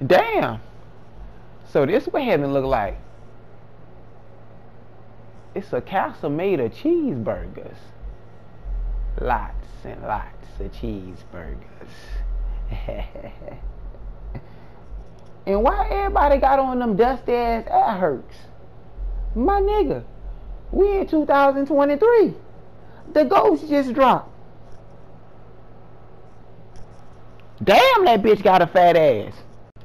Damn. So this what heaven look like. It's a castle made of cheeseburgers. Lots and lots of cheeseburgers. And why everybody got on them dusty ass air hurts? My nigga, we in 2023. The ghost just dropped. Damn, that bitch got a fat ass.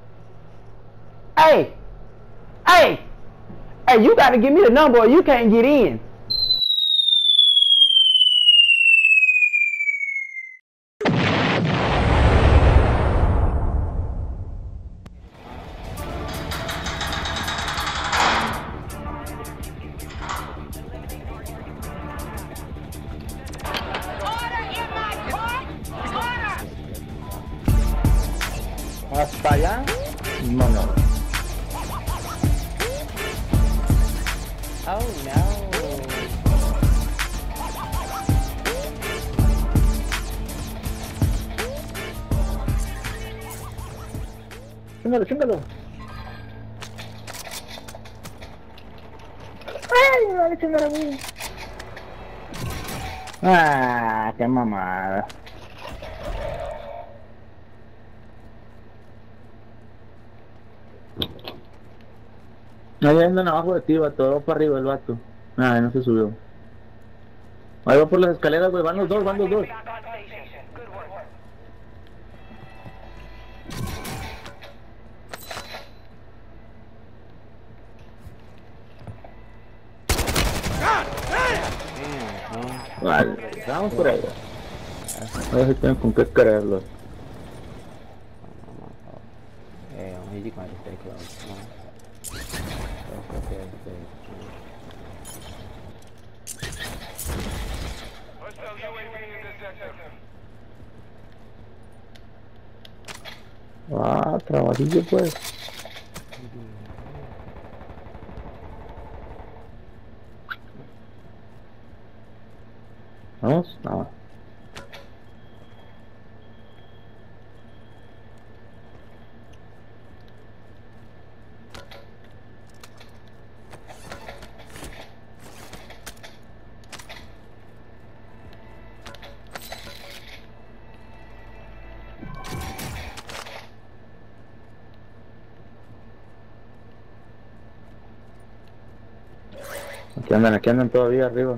Hey, hey, hey, you gotta give me the number or you can't get in. Hasta allá, no. Oh no. Chíngalo. Ay, me vale chingar a mí. Ah, qué mamada. Ahí andan abajo de ti, vato, va para arriba el vato. Ah, no se subió. Ahí va por las escaleras, güey, van los dos. Vale, vamos por ahí. A ver si tienen con qué creerlo. He's going to stay close. Ah, trabajillo pues. Vamos, nada. Aquí andan todavía arriba.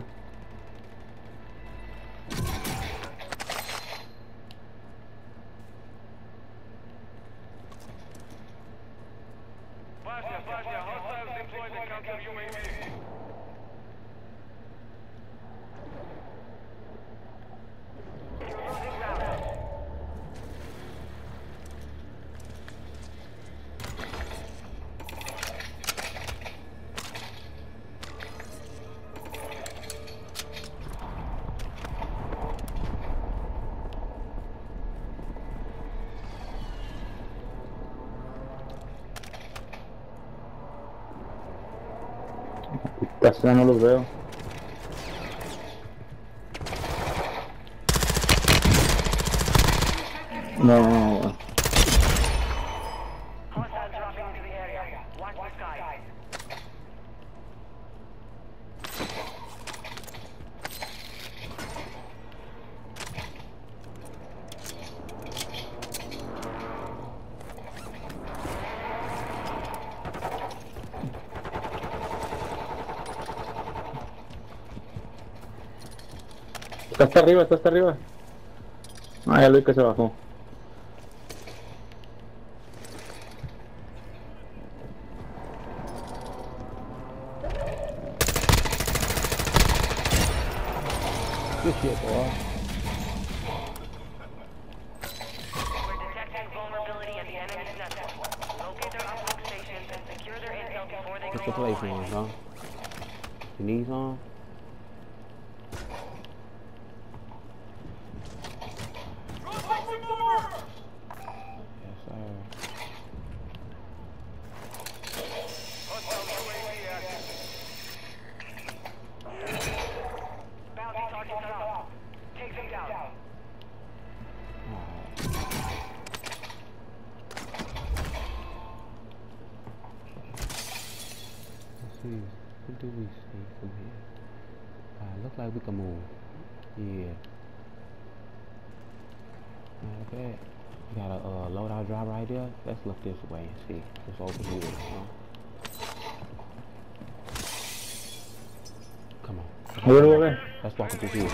Casi no los veo. No. Está hasta arriba. Ah, ya lo vi que se bajó. Qué quieto, What's the place on, huh? Your knees on? see. What do we see from here? Looks like we can move. Yeah. Okay. We got a loadout drop right there. Let's look this way and see what's over here. Come on. Let's walk up this hill.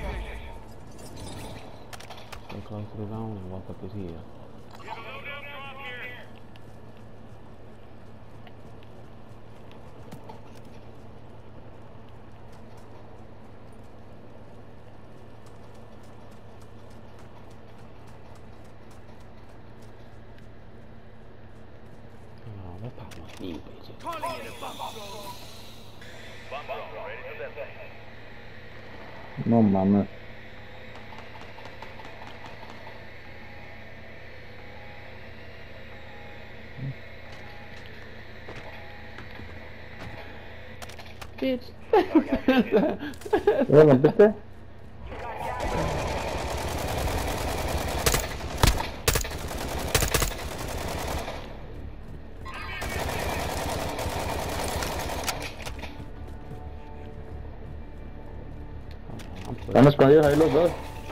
Stay close to the zone and walk up this hill. Let's pop my speed, bitches. No mames. Bitch. ¿Lo rompiste? Están escondidos ahí los dos.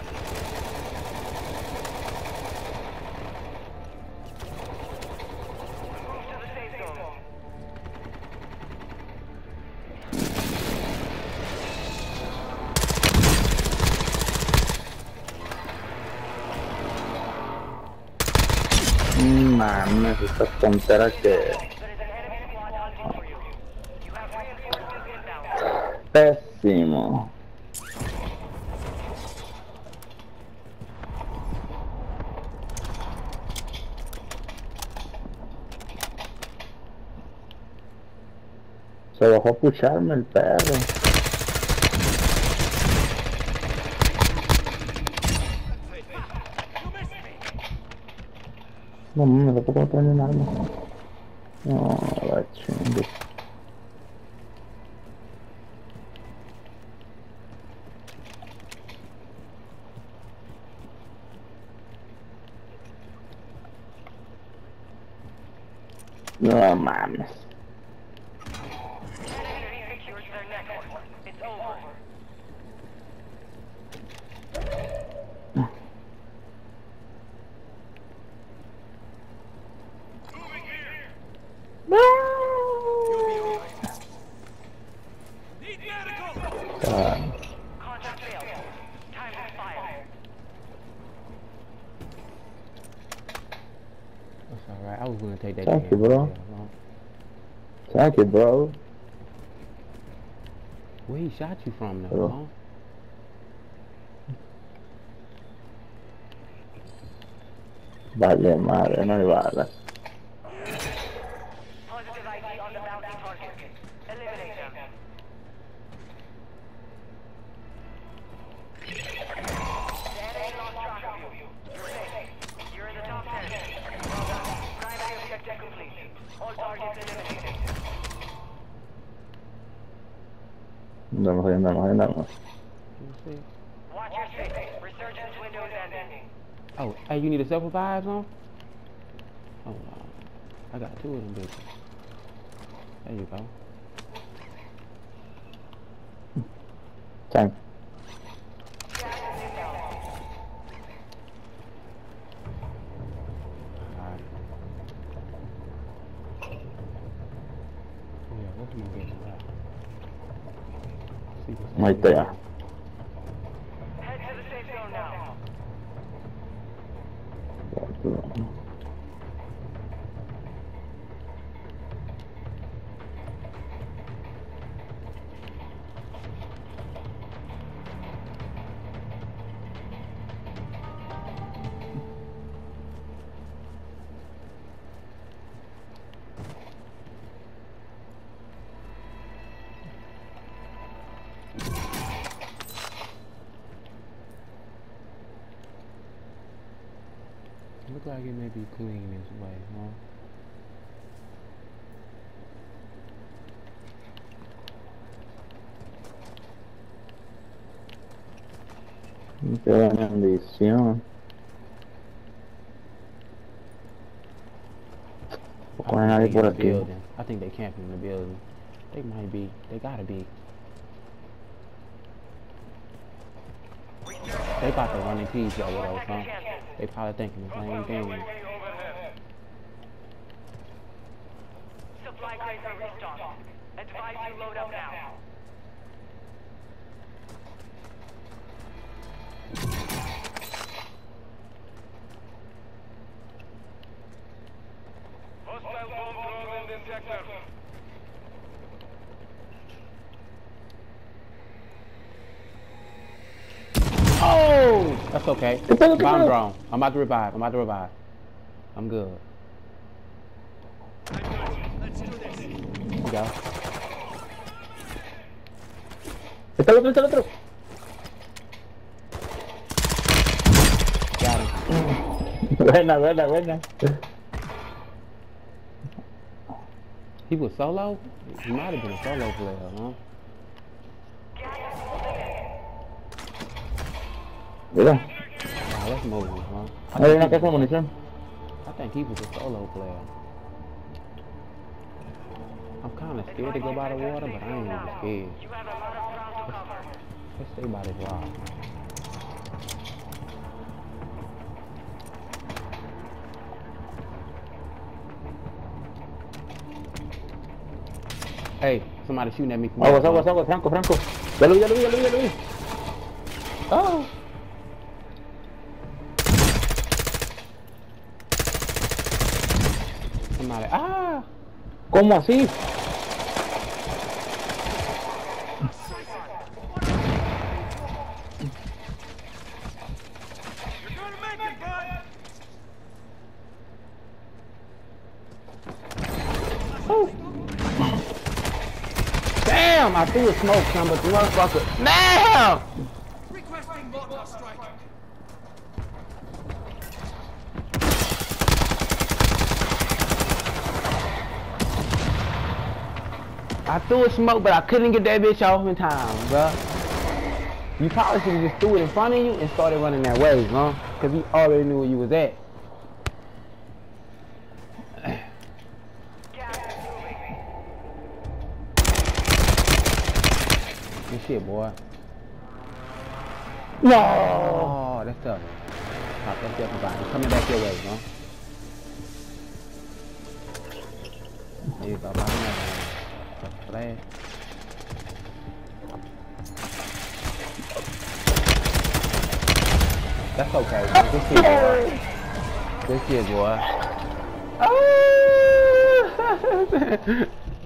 Mames, esta tontera que... Pésimo. Se bajó a pucharme el perro. No mames, tampoco no traen un arma. No, la chingue. No mames. That's alright. I was gonna take that. Thank you, bro. Thank you, bro. Where he shot you from, though? Bro. Vale, madre, no hay balas. Positive ID on the bounty target. Eliminate them. The enemy lost track of you. You're safe. You're in the top 10. Well done. Primary objective complete. All targets eliminated. Andamos. Watch your six. Resurgence window is ending. Oh, hey, you need a self-revive on? Oh, no. I got two of them bitches. There you go. Thanks. Alright. Yeah, what's my getting back? See what's Right there. Head to the safe zone now. Look like it may be clean this way, huh? Qué bendición. No hay nadie por aquí. I think they camping in the building. They might be. They gotta be. They about to run and tease y'all with us, huh? They probably thinking the same thing. Supply crates are restocked. Advise you load up now. Hostile bomb drone in the sector. Oh! That's okay. It's okay. Bomb drone. I'm about to revive. I'm about to revive. I'm good. Let's do this. Here we go. Está el otro, está el otro. Got him. Buena, buena, buena. He was solo? He might have been a solo player, huh? Mira, Nah, let's move, huh? hay una caja de munición. I think he was a solo player. I'm kind of scared to go by the water, but I ain't even scared. You have a lot of ground to cover. Let's stay by this rock. Hey, somebody shooting at me from Aguas, the aguas, aguas, Franco, Franco. Ya lo vi, ya lo vi, ya lo vi, ya lo vi. Oh! Somebody, ah! ¿Cómo así? You're gonna make it, bud. Damn! I threw a smoke, son, but the motherfucker. Damn! Requesting mortar strike. I threw a smoke, but I couldn't get that bitch off in time, bruh. You probably should have just threw it in front of you and started running that way, huh? Because he already knew where you was at. Good shit, boy. No. Oh, that's tough. Pop, that's definitely fine. He's coming back your way, huh? There you go, behind that one. Flash. That's okay, man. Good shit, boy. Good shit, boy. Oh!